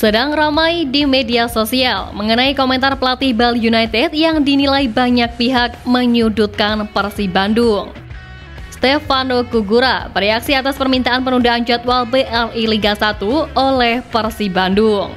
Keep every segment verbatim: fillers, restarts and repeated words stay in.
Sedang ramai di media sosial mengenai komentar pelatih Bali United yang dinilai banyak pihak menyudutkan Persib Bandung. Stefano Kugura bereaksi atas permintaan penundaan jadwal B R I Liga satu oleh Persib Bandung.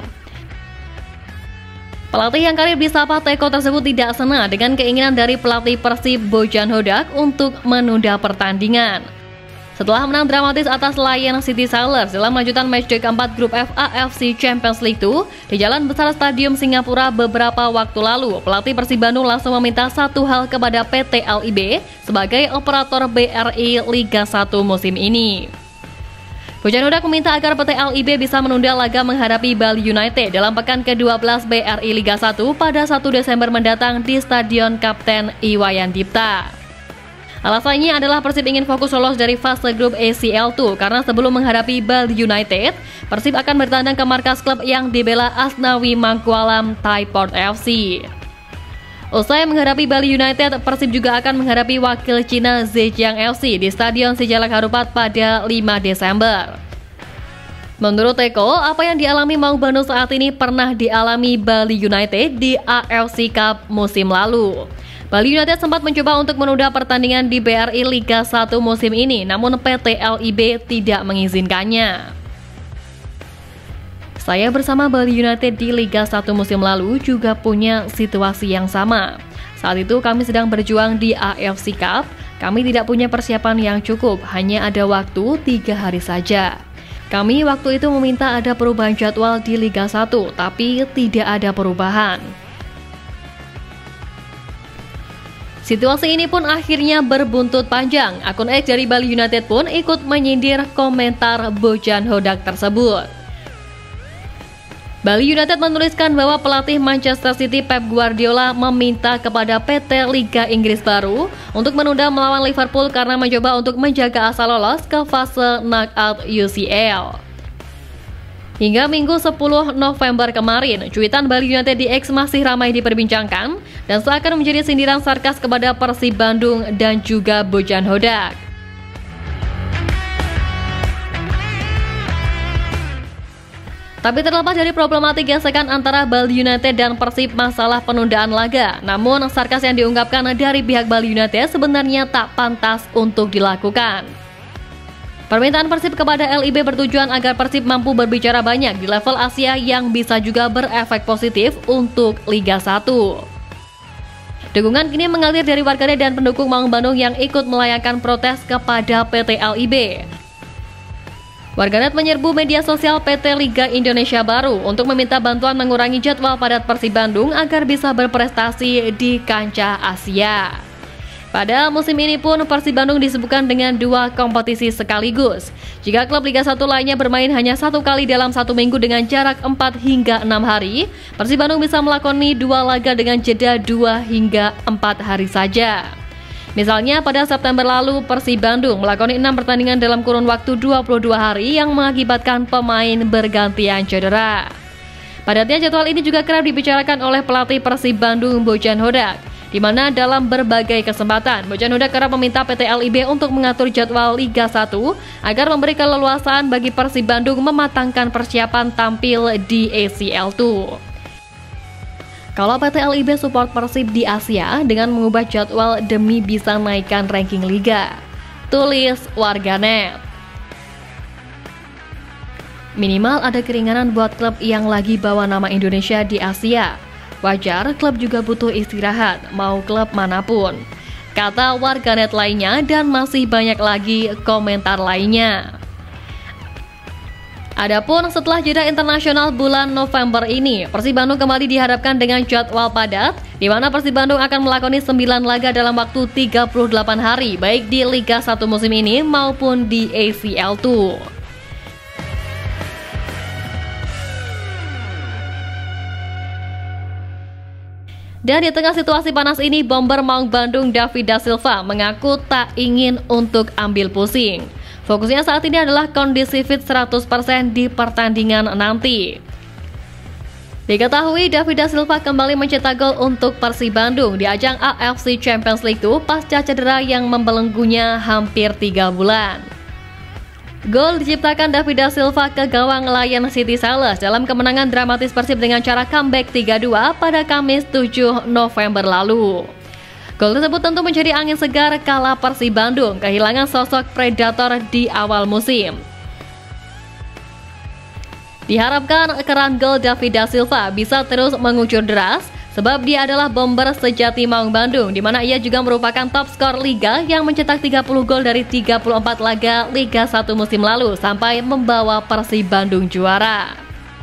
Pelatih yang karib disapa Teko tersebut tidak senang dengan keinginan dari pelatih Persib Bojan Hodak untuk menunda pertandingan. Setelah menang dramatis atas Lion City Sailors dalam lanjutan matchday keempat grup F A F C Champions League dua di Jalan Besar Stadium Singapura beberapa waktu lalu, pelatih Persib Bandung langsung meminta satu hal kepada P T L I B sebagai operator B R I Liga satu musim ini. Bojan Hodak meminta agar P T L I B bisa menunda laga menghadapi Bali United dalam pekan ke dua belas B R I Liga satu pada satu Desember mendatang di Stadion Kapten Iwayan Dipta. Alasannya adalah Persib ingin fokus lolos dari fase grup A C L dua karena sebelum menghadapi Bali United, Persib akan bertandang ke markas klub yang dibela Asnawi Mangkualam Thaiport F C. Usai menghadapi Bali United, Persib juga akan menghadapi wakil Cina Zhejiang F C di Stadion Sijalak Harupat pada lima Desember. Menurut Teko, apa yang dialami Maung Bandung saat ini pernah dialami Bali United di A F C Cup musim lalu. Bali United sempat mencoba untuk menunda pertandingan di B R I Liga satu musim ini, namun P T L I B tidak mengizinkannya. Saya bersama Bali United di Liga satu musim lalu juga punya situasi yang sama. Saat itu kami sedang berjuang di A F C Cup, kami tidak punya persiapan yang cukup, hanya ada waktu tiga hari saja. Kami waktu itu meminta ada perubahan jadwal di Liga satu, tapi tidak ada perubahan. Situasi ini pun akhirnya berbuntut panjang. Akun X dari Bali United pun ikut menyindir komentar Bojan Hodak tersebut. Bali United menuliskan bahwa pelatih Manchester City Pep Guardiola meminta kepada P T Liga Inggris baru untuk menunda melawan Liverpool karena mencoba untuk menjaga asa lolos ke fase knockout U C L. Hingga Minggu sepuluh November kemarin, cuitan Bali United di X masih ramai diperbincangkan dan seakan menjadi sindiran sarkas kepada Persib Bandung dan juga Bojan Hodak. Tapi terlepas dari problematik gesekan antara Bali United dan Persib masalah penundaan laga, namun sarkas yang diungkapkan dari pihak Bali United sebenarnya tak pantas untuk dilakukan. Permintaan Persib kepada L I B bertujuan agar Persib mampu berbicara banyak di level Asia yang bisa juga berefek positif untuk Liga satu. Dukungan kini mengalir dari warganet dan pendukung Maung Bandung yang ikut melayangkan protes kepada P T L I B. Warganet menyerbu media sosial P T Liga Indonesia Baru untuk meminta bantuan mengurangi jadwal padat Persib Bandung agar bisa berprestasi di kancah Asia. Pada musim ini pun Persib Bandung disibukkan dengan dua kompetisi sekaligus. Jika klub Liga satu lainnya bermain hanya satu kali dalam satu minggu dengan jarak empat hingga enam hari, Persib Bandung bisa melakoni dua laga dengan jeda dua hingga empat hari saja. Misalnya pada September lalu Persib Bandung melakoni enam pertandingan dalam kurun waktu dua puluh dua hari yang mengakibatkan pemain bergantian cedera. Padatnya jadwal ini juga kerap dibicarakan oleh pelatih Persib Bandung Bojan Hodak, di mana dalam berbagai kesempatan Bojan Hodak kerap meminta P T L I B untuk mengatur jadwal Liga satu agar memberi keleluasaan bagi Persib Bandung mematangkan persiapan tampil di A C L dua. Kalau P T L I B support Persib di Asia dengan mengubah jadwal demi bisa naikkan ranking liga, tulis warganet. Minimal ada keringanan buat klub yang lagi bawa nama Indonesia di Asia. Wajar, klub juga butuh istirahat, mau klub manapun, kata warganet lainnya, dan masih banyak lagi komentar lainnya. Adapun setelah jeda internasional bulan November ini, Persib Bandung kembali dihadapkan dengan jadwal padat, di mana Persib Bandung akan melakoni sembilan laga dalam waktu tiga puluh delapan hari, baik di Liga satu musim ini maupun di A C L dua. Dan di tengah situasi panas ini, bomber Maung Bandung David Da Silva mengaku tak ingin untuk ambil pusing. Fokusnya saat ini adalah kondisi fit seratus persen di pertandingan nanti. Diketahui David Da Silva kembali mencetak gol untuk Persib Bandung di ajang A F C Champions League dua pasca cedera yang membelenggunya hampir tiga bulan. Gol diciptakan David da Silva ke gawang Lion City Sailors dalam kemenangan dramatis Persib dengan cara comeback tiga dua pada Kamis tujuh November lalu. Gol tersebut tentu menjadi angin segar kala Persib Bandung kehilangan sosok predator di awal musim. Diharapkan keran gol David da Silva bisa terus mengucur deras, sebab dia adalah bomber sejati Maung Bandung, di mana ia juga merupakan top skor Liga yang mencetak tiga puluh gol dari tiga puluh empat laga Liga satu musim lalu sampai membawa Persib Bandung juara.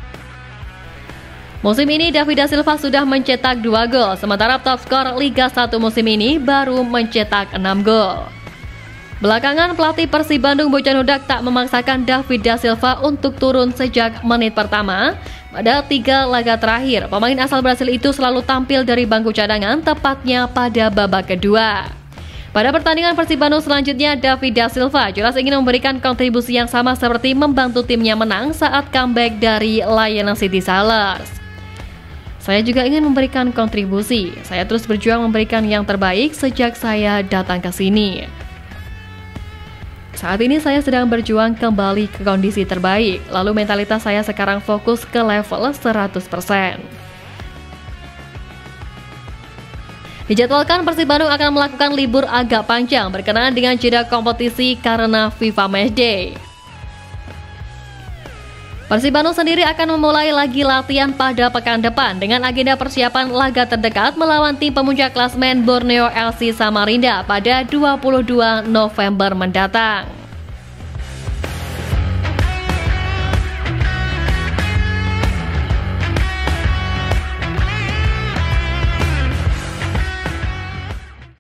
Musim ini David da Silva sudah mencetak dua gol, sementara top skor Liga satu musim ini baru mencetak enam gol. Belakangan pelatih Persib Bandung Bojan Hodak tak memaksakan David da Silva untuk turun sejak menit pertama. Pada tiga laga terakhir, pemain asal Brasil itu selalu tampil dari bangku cadangan, tepatnya pada babak kedua. Pada pertandingan Persib Bandung selanjutnya, David da Silva jelas ingin memberikan kontribusi yang sama seperti membantu timnya menang saat comeback dari Lion City Sailors. Saya juga ingin memberikan kontribusi. Saya terus berjuang memberikan yang terbaik sejak saya datang ke sini. Saat ini saya sedang berjuang kembali ke kondisi terbaik, lalu mentalitas saya sekarang fokus ke level seratus persen. Dijadwalkan Persib Bandung akan melakukan libur agak panjang berkenaan dengan jeda kompetisi karena FIFA Matchday. Persib Bandung sendiri akan memulai lagi latihan pada pekan depan dengan agenda persiapan laga terdekat melawan tim pemuncak klasmen Borneo F C Samarinda pada dua puluh dua November mendatang.